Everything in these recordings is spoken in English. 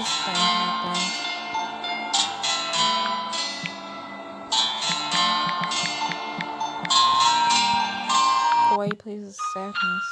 this thing happened. Kawaii plays with sadness.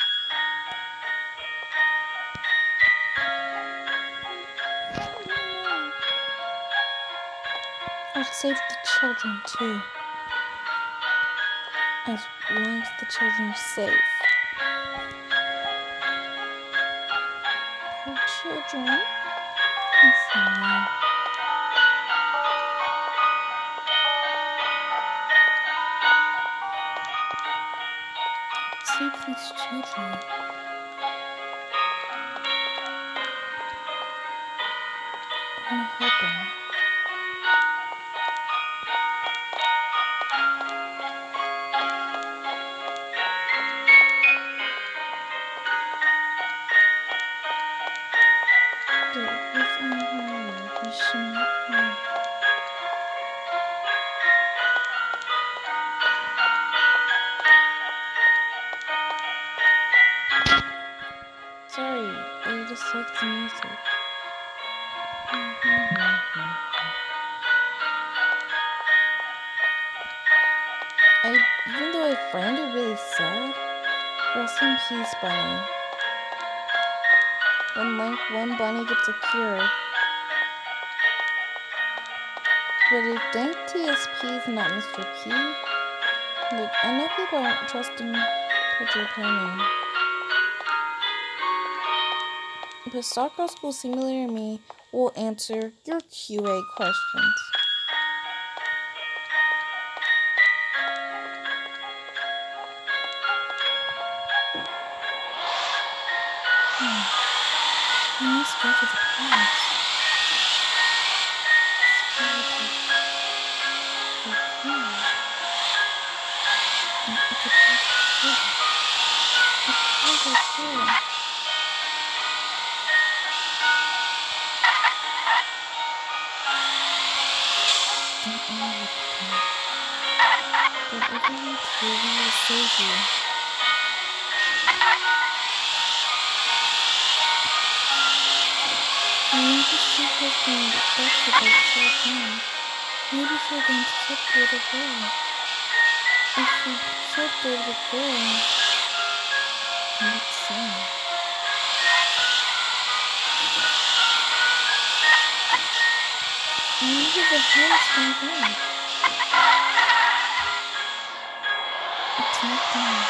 I'll save the children too. As long as the children are safe. Poor children. Listen. Save these children. I want to help them. Sorry, I just like the music. Even though I find it really sad, rest in peace, Bunny. One bunny gets a cure. But if Dank TSP is not Mr. P, like, I know people aren't trusting Pedro Pony. But Soccer School Simulator Me will answer your QA questions. I must go to the palace. But everyone truly will save you. Maybe she has been abducted by 12 men. Maybe she'll going to kill the little girl. If she killed the little girl, then it's sad. Maybe the hair's been dead. It's not done.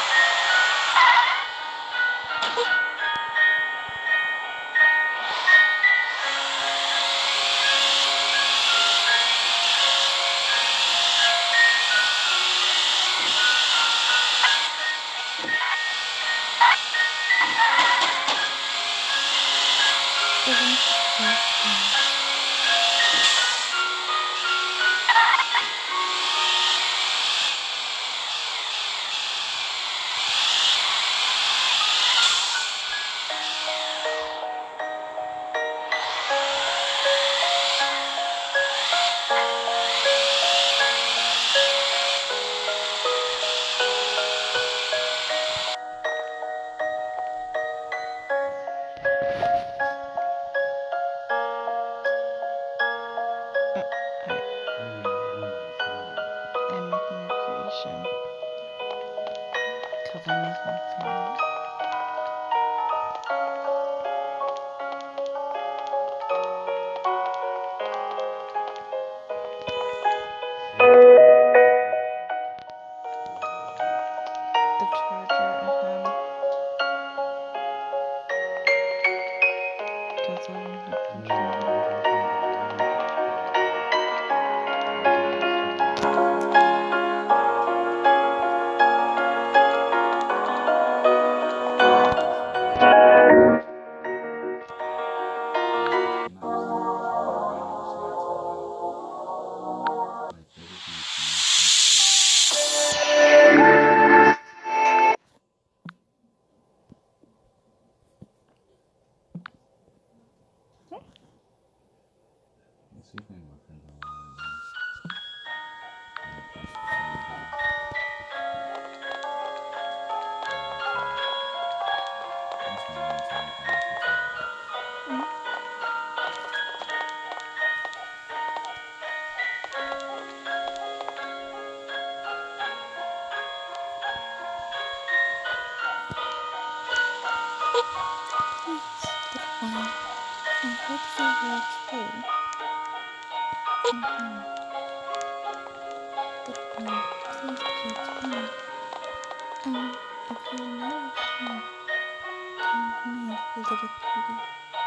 Please be okay. If you're not okay, tell me, little baby.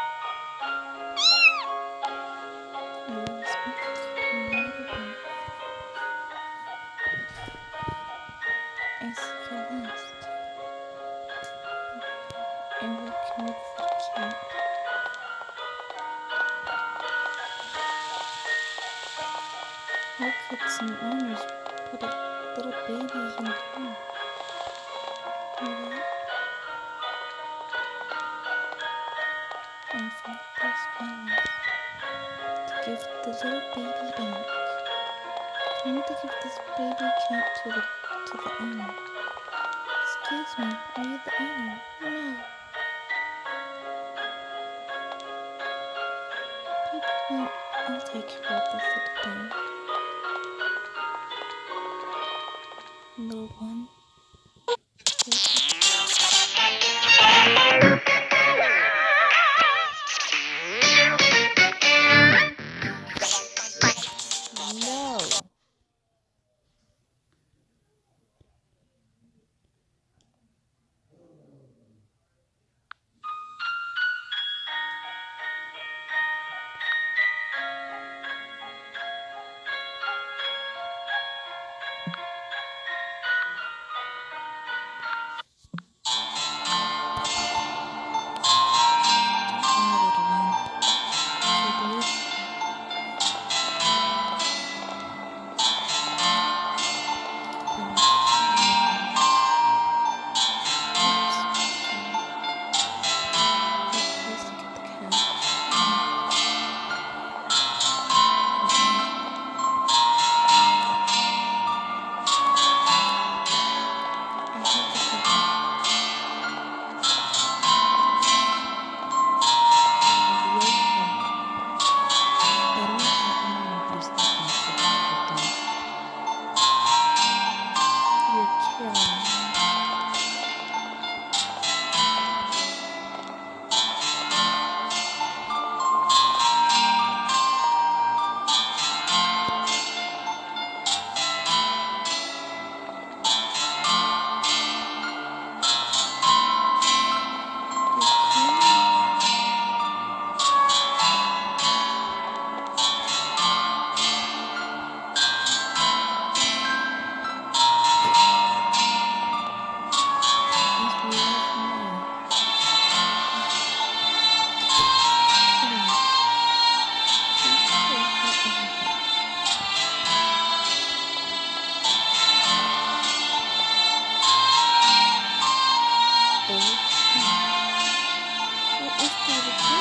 I will respect you no matter what. I see your last. I'm working with the cat. How could some owners put a little baby in here? Alright? And for those families to give the little baby back. I need to give this baby cat to the owner. Excuse me, are you the owner? No. Well, I'll take care of this little thing. Little one. No. What is that?